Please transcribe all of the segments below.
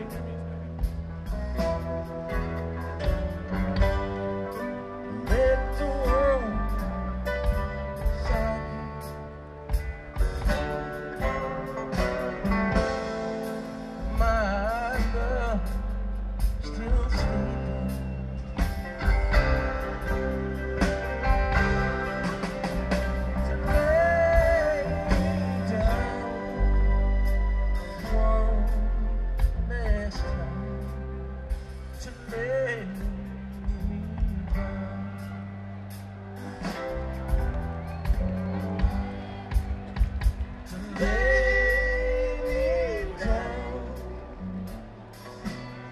Let the world decide. My girl still sleeping. To lay down one last time. To lay down. To lay me down.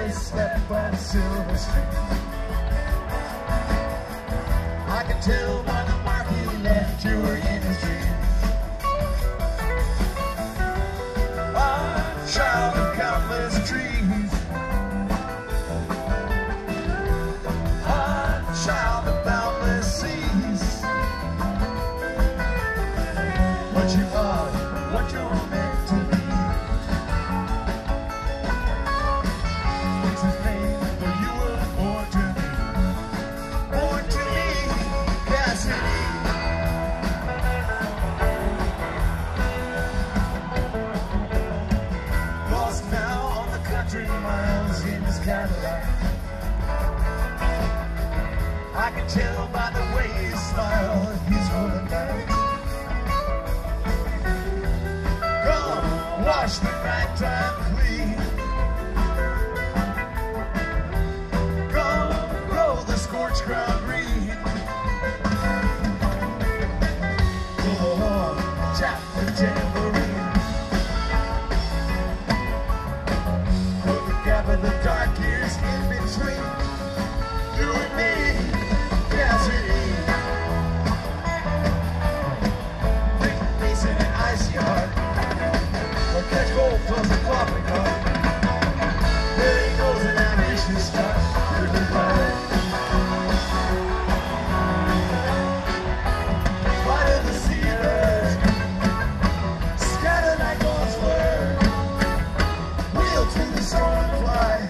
slept by the silver stream. I can tell by the mark you left you were in his dream. A child of countless trees, a child of boundless seas. What you are, what you're meant to be. What's his name? But you were born to me. Born to me, Cassidy. Lost now on the country miles in his Cadillac. I can tell by the way he smiles, he's rolling back. Come, wash the ragtime clean. Come, grow the scorched ground green. Oh, tap the tambourine. Put the gap of the dark years in between you and me, Cassidy. Big piece in an ice yard, or catch gold plus a coffee cup. There he goes an ammunition stock. Fly to the cedars, scatter like God's word. Wheel to the storm and fly.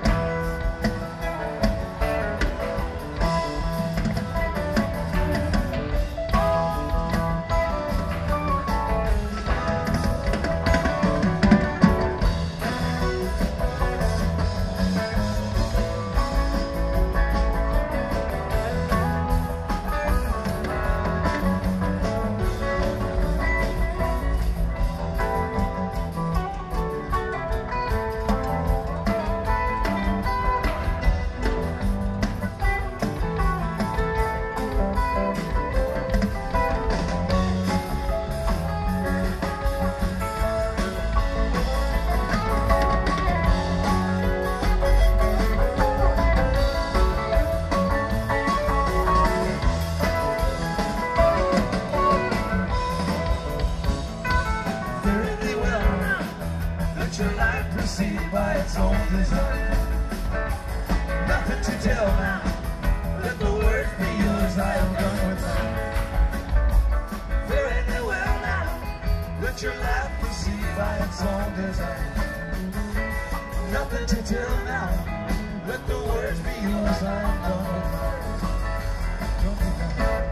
Your life proceed by its own design. Nothing to tell now. Let the words be yours. I am done with that. Very well now. Let your life proceed by its own design. Nothing to tell now. Let the words be yours. I am done with that. Don't be mad.